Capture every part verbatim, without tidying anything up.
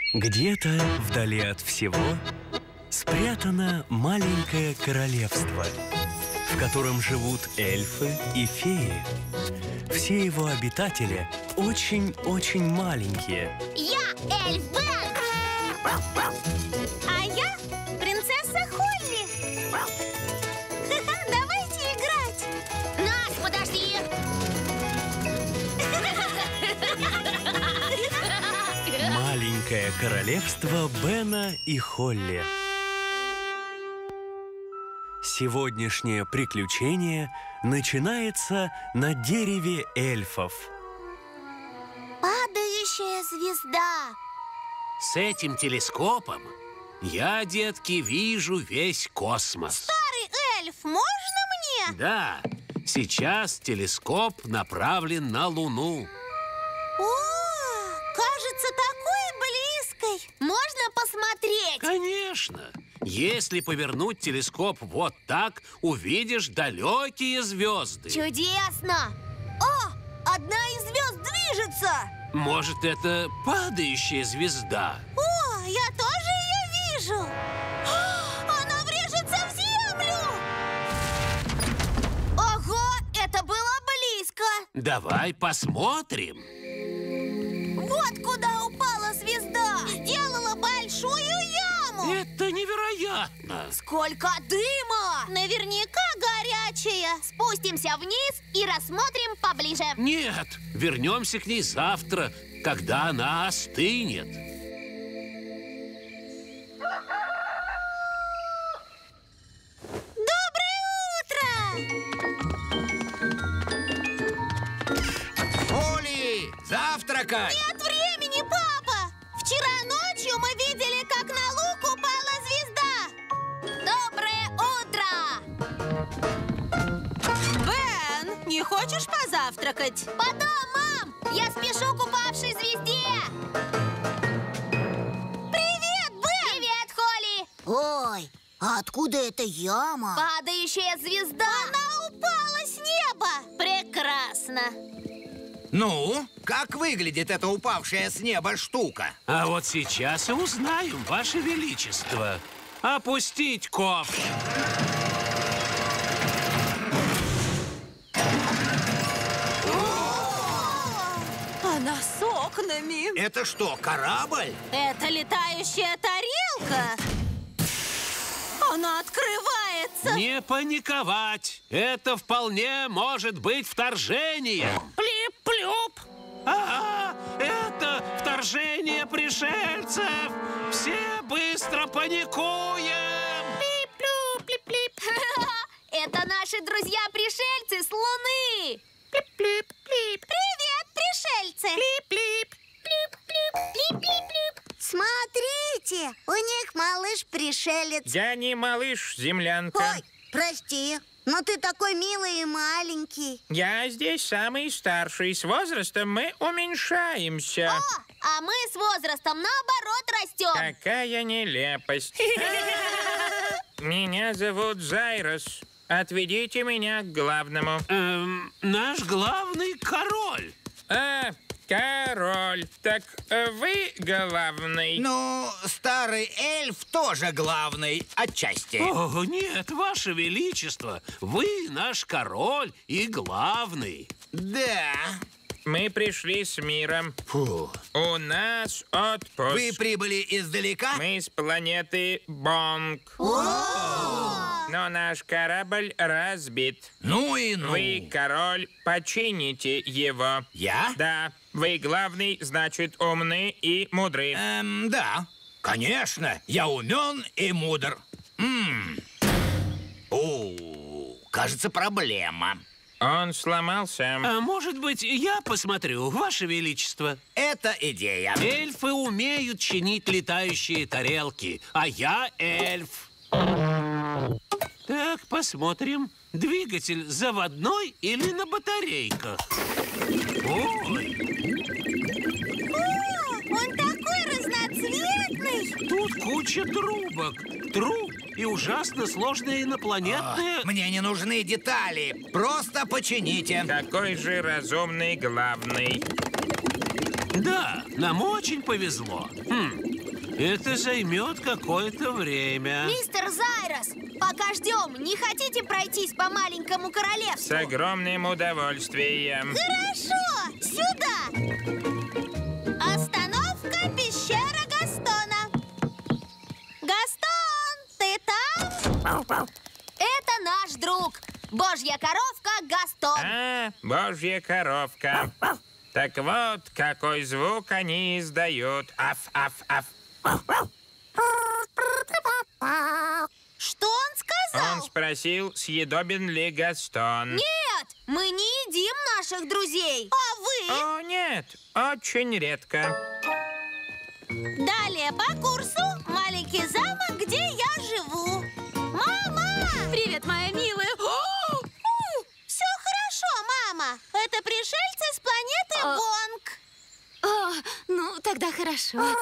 Где-то вдали от всего спрятано маленькое королевство, в котором живут эльфы и феи. Все его обитатели очень-очень маленькие. Я эльф Бен! А я принцесса Холли! Давайте играть! Нас, подожди! Маленькое королевство Бена и Холли. Сегодняшнее приключение начинается на дереве эльфов. Падающая звезда. С этим телескопом я, детки, вижу весь космос. Старый эльф, можно мне? Да, сейчас телескоп направлен на Луну. О, кажется такой близкой. Можно посмотреть? Конечно. Если повернуть телескоп вот так, увидишь далекие звезды. Чудесно! О, одна из звезд движется! Может, это падающая звезда? О, я тоже ее вижу! Она врежется в землю! Ого, это было близко! Давай посмотрим. Вот куда упала звезда! Сделала большую яму! Это невероятно! Сколько дыма! Наверняка горячая! Спустимся вниз и рассмотрим поближе. Нет, вернемся к ней завтра, когда она остынет. Доброе утро! Холли, завтракать! Нет времени, папа! Вчера ночью мы видели, как на луг упала звезда! Доброе утро! Бен, не хочешь позавтракать? Потом, мам! Я спешу к упавшей звезде! Привет, Бен! Привет, Холли! Ой, а откуда эта яма? Падающая звезда! Она упала с неба! Прекрасно! Ну, как выглядит эта упавшая с неба штука? А вот сейчас и узнаем, Ваше Величество. Опустить ковш. Она с окнами. Это что, корабль? Это летающая тарелка. Она открывается. Не паниковать. Это вполне может быть вторжение. Плип-плюп. Ага, это вторжение пришельцев. Все быстро паникуем. Плип-плюп-плип-плип. Это наши друзья-пришельцы с Луны! Плип-плип-плип. Привет, пришельцы! Плип-плип. Плип-плип. Плип-плип-плип. Смотрите, у них малыш-пришелец. Я не малыш, землянка. Ой, прости, но ты такой милый и маленький. Я здесь самый старший. С возрастом мы уменьшаемся. О, а мы с возрастом наоборот растем. Какая нелепость. Меня зовут Зайрос. Отведите меня к главному. Эм, наш главный король. А, король. Так э, вы главный? Ну, старый эльф тоже главный, отчасти. О, нет, Ваше Величество, вы наш король и главный. Да. Мы пришли с миром. Фу. У нас отпуск. Вы прибыли издалека? Мы с планеты Бонг. Но наш корабль разбит. Ну и ну. Вы, король, почините его. Я? Да, вы главный, значит, умный и мудрый. Эм, да. Конечно, я умен и мудр. М. О, кажется, проблема. Он сломался. А может быть, я посмотрю, Ваше Величество? Это идея. Эльфы умеют чинить летающие тарелки, а я эльф. Так, посмотрим. Двигатель заводной или на батарейках? Ой, О, он такой разноцветный. тут куча трубок. Труб и ужасно сложные инопланетные... А, мне не нужны детали. Просто почините. Какой же разумный главный. Да, нам очень повезло. Хм, Это займет какое-то время. Мистер Зайрос, пока ждем, не хотите пройтись по маленькому С королевству? огромным удовольствием. Хорошо, сюда! Остановка пещера Гастона. Гастон, ты там? Это наш друг, божья коровка Гастон. А, божья коровка. Так вот, какой звук они издают. Аф-аф-аф. Что он сказал? Он спросил, съедобен ли Гастон. Нет, мы не едим наших друзей. А вы? О, нет, очень редко. Далее по курсу маленький замок, где я живу. Мама! Привет, моя милая. Все хорошо, мама. Это пришельцы с планеты А. Вонг. О, ну, тогда хорошо.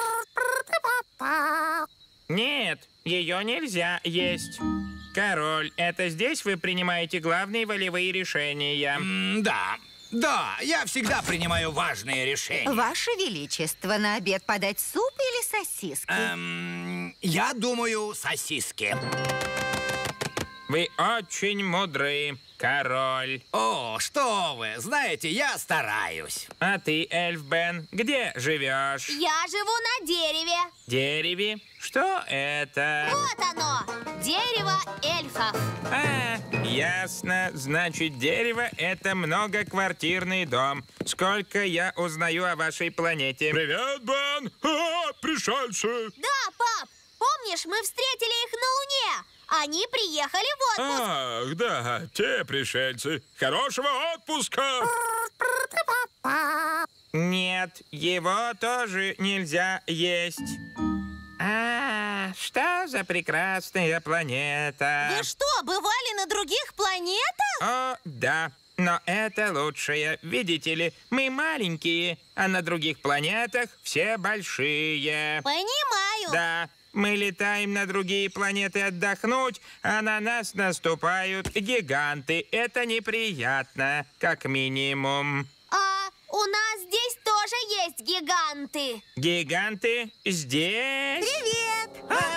Нет, ее нельзя есть. Король, это здесь вы принимаете главные волевые решения. М, Да, да, я всегда принимаю важные решения. Ваше Величество, на обед подать суп или сосиски? Эм, я думаю, сосиски. Вы очень мудры, король. О, что вы, знаете, я стараюсь. А ты, эльф Бен, где живешь? Я живу на дереве. Дереве? Что это? Вот оно, дерево эльфов. А, ясно. Значит, дерево — это многоквартирный дом. Сколько я узнаю о вашей планете. Привет, Бен! А, пришельцы! Да, пап, помнишь, мы встретили их на Луне? Они приехали в отпуск. Ах, да, те пришельцы. Хорошего отпуска! Нет, его тоже нельзя есть. А, что за прекрасная планета. Вы что, бывали на других планетах? О, да, но это лучшее. Видите ли, мы маленькие, а на других планетах все большие. Понимаю. Да, мы летаем на другие планеты отдохнуть, а на нас наступают гиганты. Это неприятно, как минимум. А у нас здесь тоже есть гиганты. Гиганты здесь? Привет!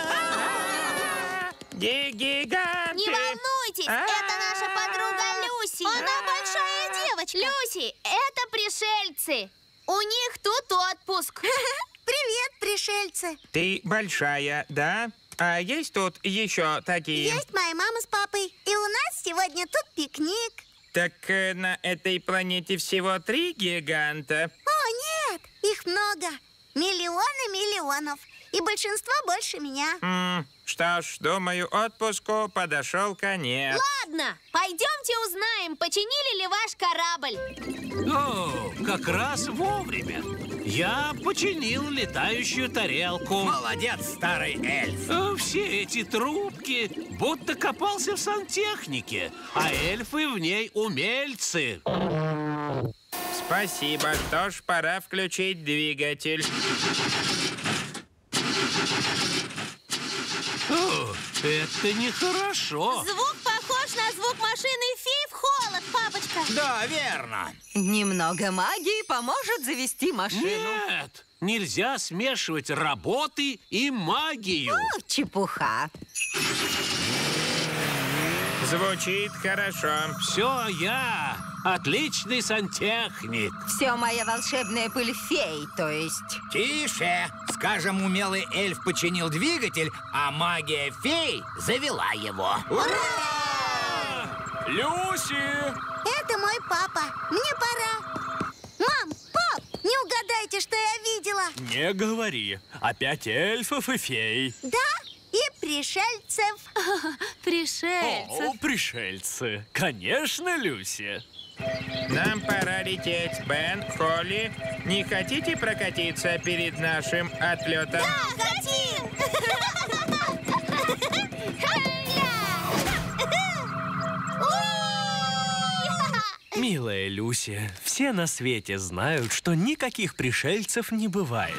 Где гиганты? Не волнуйтесь, А. это наша подруга Люси. Она большая девочка. Люси, это пришельцы. У них тут отпуск. Привет, пришельцы. Ты большая, да? А есть тут еще такие? Есть моя мама с папой. И у нас сегодня тут пикник. Так э, на этой планете всего три гиганта. О, нет, их много. Миллионы миллионов. И большинство больше меня. М, что ж, думаю, отпуску подошел конец. Ладно, пойдемте узнаем, починили ли ваш корабль. О, как раз вовремя. Я починил летающую тарелку. Молодец, старый эльф. А все эти трубки, будто копался в сантехнике, а эльфы в ней умельцы. Спасибо. Что ж, пора включить двигатель. О, это нехорошо. Звук похож на звук машины фей в холод, папочка. Да, верно. Немного магии поможет завести машину. Нет, нельзя смешивать работы и магию. О, чепуха. Звучит хорошо. Все я, отличный сантехник. Все моя волшебная пыль фей, то есть. Тише. Скажем, умелый эльф починил двигатель, а магия фей завела его. Ура! Люси! Это мой папа. Мне пора. Мам, пап, не угадайте, что я видела. Не говори. Опять эльфов и фей. Да, и пришельцев. Пришельцы. О, пришельцы. Конечно, Люси. Нам пора лететь. Бен, Холли, не хотите прокатиться перед нашим отлетом? Да, хотим! Милая Люси, все на свете знают, что никаких пришельцев не бывает.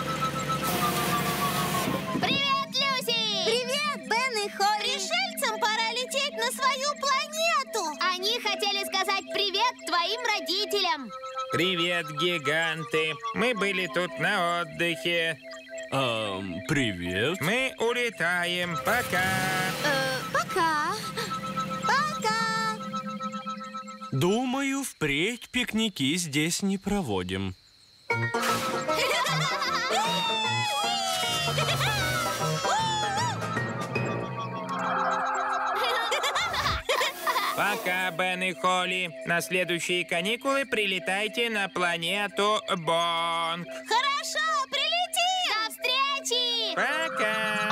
Привет, Люси! Привет, Бен и Холли. Пришельцам пора лететь на свою планету. Они хотели сказать привет твоим родителям. Привет, гиганты. Мы были тут на отдыхе. Эм, привет. Мы улетаем. Пока. Э, пока. Пока! Думаю, впредь пикники здесь не проводим. Пока, Бен и Холли. На следующие каникулы прилетайте на планету Бонг. Хорошо, прилетим! До встречи! Пока.